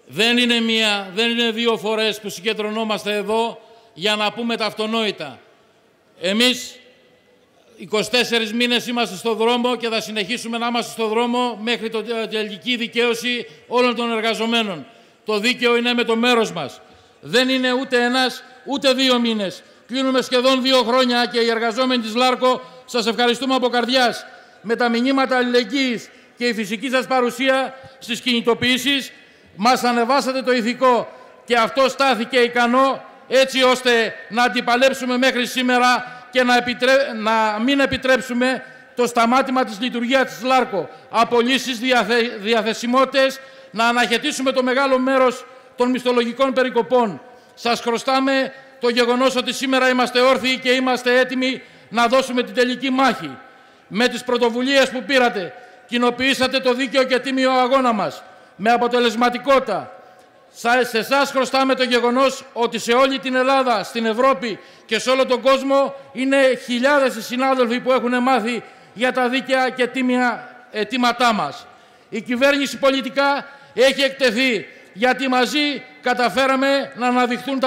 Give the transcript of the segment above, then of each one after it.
Δεν είναι μία, δεν είναι δύο φορές που συγκεντρωνόμαστε εδώ για να πούμε τα αυτονόητα. Εμείς 24 μήνες είμαστε στο δρόμο και θα συνεχίσουμε να είμαστε στο δρόμο μέχρι την τελική δικαίωση όλων των εργαζομένων. Το δίκαιο είναι με το μέρος μας. Δεν είναι ούτε ένας, ούτε 2 μήνες. Κλείνουμε σχεδόν 2 χρόνια και οι εργαζόμενοι της ΛΑΡΚΟ σας ευχαριστούμε από καρδιάς. Με τα μηνύματα αλληλεγγύης και η φυσική σας παρουσία στις κινητοποιήσεις μας ανεβάσατε το ηθικό και αυτό στάθηκε ικανό έτσι ώστε να αντιπαλέψουμε μέχρι σήμερα και να μην επιτρέψουμε το σταμάτημα της λειτουργίας της ΛΑΡΚΟ. Απολύσεις, διαθεσιμότητες, να αναχαιτήσουμε το μεγάλο μέρος των μισθολογικών περικοπών. Σας χρωστάμε το γεγονός ότι σήμερα είμαστε όρθιοι και είμαστε έτοιμοι να δώσουμε την τελική μάχη. Με τις πρωτοβουλίες που πήρατε, κοινοποιήσατε το δίκαιο και τίμιο αγώνα μας. Με αποτελεσματικότητα. Σε εσάς χρωστάμε το γεγονός ότι σε όλη την Ελλάδα, στην Ευρώπη και σε όλο τον κόσμο είναι χιλιάδες οι συνάδελφοι που έχουν μάθει για τα δίκαια και τίμια αιτήματά μας. Η κυβέρνηση πολιτικά έχει εκτεθεί γιατί μαζί καταφέραμε να αναδειχθούν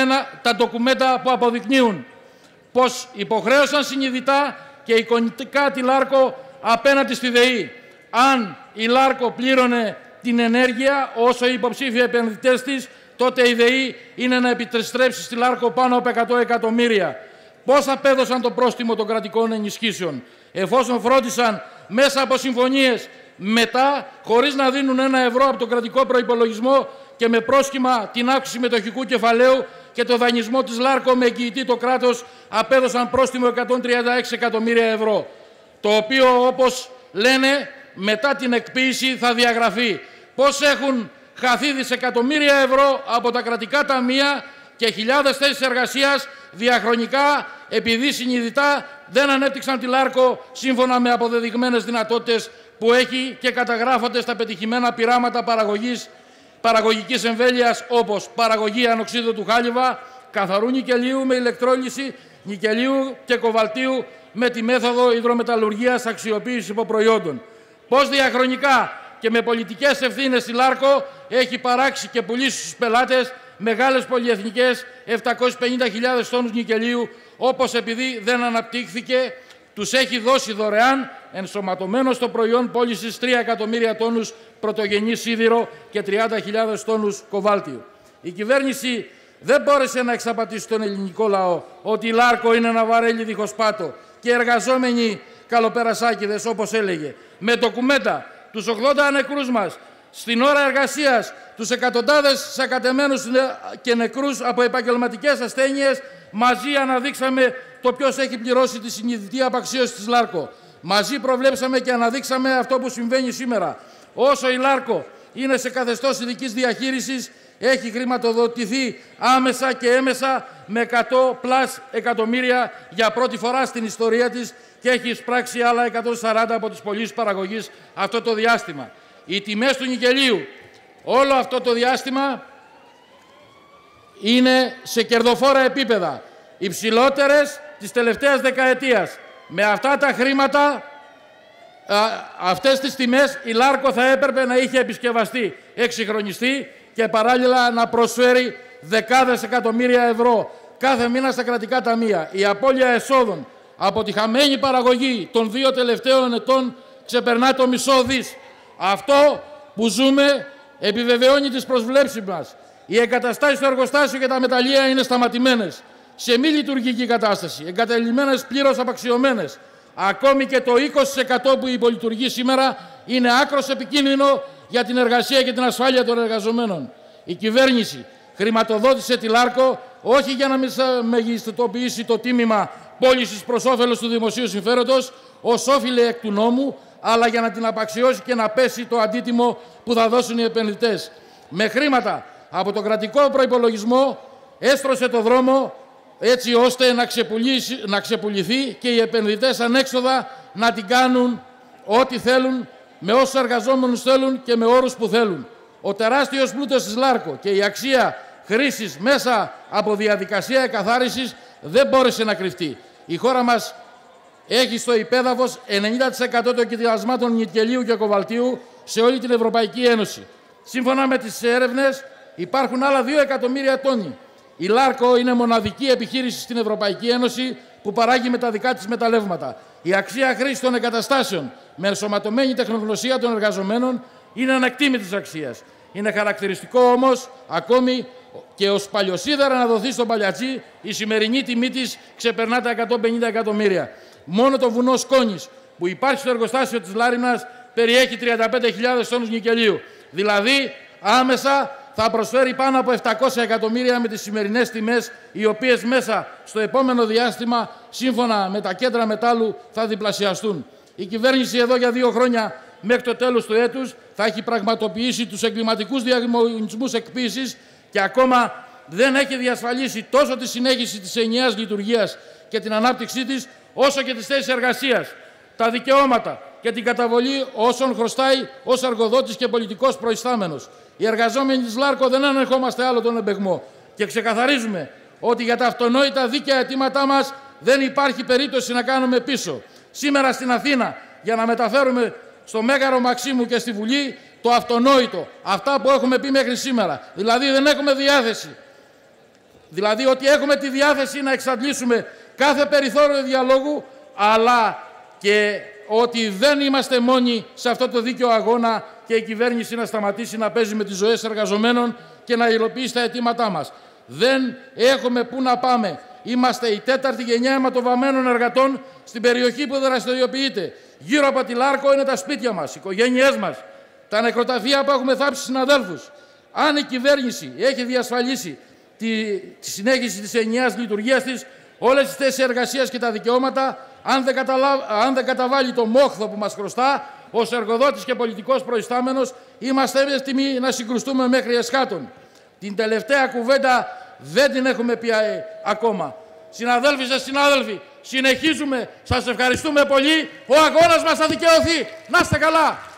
τα ντοκουμέντα που αποδεικνύουν πως υποχρέωσαν συνειδητά και εικονικά τη ΛΑΡΚΟ απέναντι στη ΔΕΗ. Αν η ΛΑΡΚΟ πλήρωνε την ενέργεια όσο οι υποψήφοι επενδυτές της, τότε η ΔΕΗ είναι να επιστρέψει στη ΛΑΡΚΟ πάνω από 100 εκατομμύρια. Πώς απέδωσαν το πρόστιμο των κρατικών ενισχύσεων, εφόσον φρόντισαν μέσα από συμφωνίες μετά, χωρίς να δίνουν 1 ευρώ από τον κρατικό προϋπολογισμό και με πρόσχημα την αύξηση μετοχικού κεφαλαίου και το δανεισμό της ΛΑΡΚΟ με εγγυητή το κράτος, απέδωσαν πρόστιμο 136 εκατομμύρια ευρώ, το οποίο, όπως λένε, μετά την εκποίηση θα διαγραφεί. Πώς έχουν χαθεί δισεκατομμύρια ευρώ από τα κρατικά ταμεία και χιλιάδες θέσεις εργασίας διαχρονικά επειδή συνειδητά δεν ανέπτυξαν τη ΛΑΡΚΟ σύμφωνα με αποδεδειγμένες δυνατότητες που έχει και καταγράφονται στα πετυχημένα πειράματα παραγωγικής εμβέλειας, όπως παραγωγή ανοξίδου του χάλιβα, καθαρού νικελίου με ηλεκτρόλυση, νικελίου και κοβαλτίου με τη μέθοδο υδρομεταλλουργίας αξιοποίησης υποπροϊόντων. Πώς διαχρονικά και με πολιτικές ευθύνες η ΛΑΡΚΟ έχει παράξει και πουλήσει στους πελάτες μεγάλες πολυεθνικές 750.000 τόνους νικελίου, όπως επειδή δεν αναπτύχθηκε, τους έχει δώσει δωρεάν ενσωματωμένο στο προϊόν πώλησης 3 εκατομμύρια τόνους πρωτογενή σίδηρο και 30.000 τόνους κοβάλτιου. Η κυβέρνηση δεν μπόρεσε να εξαπατήσει τον ελληνικό λαό ότι η ΛΑΡΚΟ είναι ένα βαρέλι δίχως πάτο και οι εργαζόμενοι καλοπερασάκηδες, όπως έλεγε. Με ντοκουμέντα, τους 80 νεκρούς μας, στην ώρα εργασίας, τους εκατοντάδες σακατεμένους και νεκρούς από επαγγελματικές ασθένειες, μαζί αναδείξαμε το ποιος έχει πληρώσει τη συνειδητή απαξίωση της ΛΑΡΚΟ. Μαζί προβλέψαμε και αναδείξαμε αυτό που συμβαίνει σήμερα. Όσο η ΛΑΡΚΟ είναι σε καθεστώς ειδικής διαχείρισης, έχει χρηματοδοτηθεί άμεσα και έμεσα με 100+ εκατομμύρια για πρώτη φορά στην ιστορία της και έχει εισπράξει άλλα 140 από τις πωλήσεις παραγωγής αυτό το διάστημα. Οι τιμές του νικελίου όλο αυτό το διάστημα είναι σε κερδοφόρα επίπεδα, υψηλότερες της τελευταίας δεκαετίας. Με αυτά τα χρήματα, αυτές τις τιμές, η ΛΑΡΚΟ θα έπρεπε να είχε επισκευαστεί, εξυγχρονιστεί και παράλληλα να προσφέρει δεκάδες εκατομμύρια ευρώ κάθε μήνα στα κρατικά ταμεία. Η απώλεια εσόδων από τη χαμένη παραγωγή των 2 τελευταίων ετών ξεπερνά το μισό δις. Αυτό που ζούμε επιβεβαιώνει τις προσβλέψεις μας. Οι εγκαταστάσεις στο εργοστάσιο και τα μεταλλεία είναι σταματημένες, σε μη λειτουργική κατάσταση, εγκαταλειμμένες πλήρως απαξιωμένες. Ακόμη και το 20% που υπολειτουργεί σήμερα είναι άκρως επικίνδυνο για την εργασία και την ασφάλεια των εργαζομένων. Η κυβέρνηση χρηματοδότησε τη ΛΑΡΚΟ όχι για να μεγιστοποιήσει το τίμημα πώλησης προς όφελος του δημοσίου συμφέροντος, ως όφιλε εκ του νόμου, αλλά για να την απαξιώσει και να πέσει το αντίτιμο που θα δώσουν οι επενδυτές. Με χρήματα από τον κρατικό προϋπολογισμό έστρωσε το δρόμο έτσι ώστε να ξεπουληθεί και οι επενδυτές ανέξοδα να την κάνουν ό,τι θέλουν, με όσους εργαζόμενους θέλουν και με όρους που θέλουν. Ο τεράστιος πλούτος της ΛΑΡΚΟ και η αξία χρήσης μέσα από διαδικασία εκαθάρισης δεν μπόρεσε να κρυφτεί. Η χώρα μας έχει στο υπέδαφος 90% των κοιτασμάτων νικελίου και κοβαλτίου σε όλη την Ευρωπαϊκή Ένωση. Σύμφωνα με τις έρευνες, υπάρχουν άλλα 2 εκατομμύρια τόνοι. Η Λάρκο είναι μοναδική επιχείρηση στην Ευρωπαϊκή Ένωση που παράγει με τα δικά της μεταλλεύματα. Η αξία χρήσης των εγκαταστάσεων με ενσωματωμένη τεχνογνωσία των εργαζομένων είναι ανεκτήμητης αξίας. Είναι χαρακτηριστικό όμως ακόμη και ως παλιοσίδερα να δοθεί στον παλιατσί, η σημερινή τιμή της ξεπερνά τα 150 εκατομμύρια. Μόνο το βουνό Σκόνης που υπάρχει στο εργοστάσιο της Λάρινας περιέχει 35.000 τόνους νικελίου. Δηλαδή, άμεσα θα προσφέρει πάνω από 700 εκατομμύρια με τις σημερινές τιμές, οι οποίες μέσα στο επόμενο διάστημα, σύμφωνα με τα κέντρα μετάλλου, θα διπλασιαστούν. Η κυβέρνηση εδώ για 2 χρόνια, μέχρι το τέλος του έτους, θα έχει πραγματοποιήσει τους εγκληματικούς διαγωνισμούς εκποίησης και ακόμα δεν έχει διασφαλίσει τόσο τη συνέχιση της ενιαίας λειτουργίας και την ανάπτυξή της, όσο και τις θέσεις εργασίας, τα δικαιώματα και την καταβολή όσων χρωστάει ως εργοδότης και πολιτικός προϊστάμενος. Οι εργαζόμενοι της Λάρκο δεν ανεχόμαστε άλλο τον εμπεγμό και ξεκαθαρίζουμε ότι για τα αυτονόητα δίκαια αιτήματά μας δεν υπάρχει περίπτωση να κάνουμε πίσω. Σήμερα στην Αθήνα, για να μεταφέρουμε στο Μέγαρο Μαξίμου και στη Βουλή το αυτονόητο, αυτά που έχουμε πει μέχρι σήμερα. Δηλαδή δεν έχουμε διάθεση. Δηλαδή ότι έχουμε τη διάθεση να εξαντλήσουμε κάθε περιθώριο διαλόγου, αλλά και ότι δεν είμαστε μόνοι σε αυτό το δίκαιο αγώνα και η κυβέρνηση να σταματήσει να παίζει με τις ζωές εργαζομένων και να υλοποιήσει τα αιτήματά μας. Δεν έχουμε πού να πάμε. Είμαστε η 4η γενιά αιματοβαμμένων εργατών στην περιοχή που δραστηριοποιείται. Γύρω από τη Λάρκο είναι τα σπίτια μας, οι οικογένειές μας, τα νεκροταφεία που έχουμε θάψει συναδέλφους. Αν η κυβέρνηση έχει διασφαλίσει τη συνέχιση της ενιαίας λειτουργίας της, όλες τις θέσεις εργασίας και τα δικαιώματα, αν δεν καταβάλει το μόχθο που μας χρωστά, ως εργοδότης και πολιτικός προϊστάμενος, είμαστε έτοιμοι να συγκρουστούμε μέχρι εσχάτων. Την τελευταία κουβέντα δεν την έχουμε πει ακόμα. Συναδέλφοι και συνάδελφοι, συνεχίζουμε. Σας ευχαριστούμε πολύ. Ο αγώνας μας θα δικαιωθεί. Να είστε καλά.